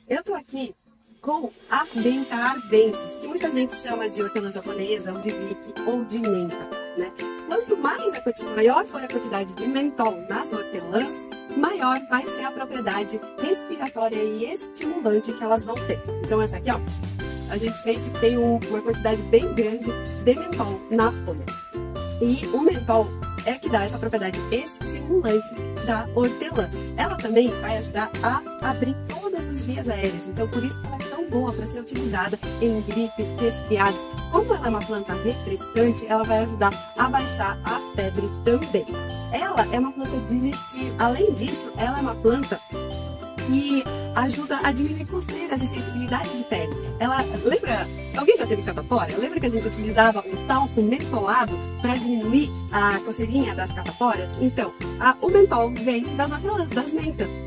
Eu tô aqui com a Mentha ardensis, que muita gente chama de hortelã japonesa, ou de vick, ou de menta, né? Quanto maior for a quantidade de mentol nas hortelãs, maior vai ser a propriedade respiratória e estimulante que elas vão ter. Então essa aqui, ó, a gente sente que tem uma quantidade bem grande de mentol na folha. E o mentol é que dá essa propriedade estimulante da hortelã. Ela também vai ajudar a abrir todas as vias aéreas, então por isso que ela é tão boa para ser utilizada em gripes, resfriados. Como ela é uma planta refrescante, ela vai ajudar a baixar a febre também. Ela é uma planta digestiva. Além disso, ela é uma planta que ajuda a diminuir coceiras e sensibilidades de pele. Ela, lembra, alguém já teve catapora? Lembra que a gente utilizava um talco mentolado para diminuir a coceirinha das cataporas? Então, o mentol vem das hortelãs, das mentas.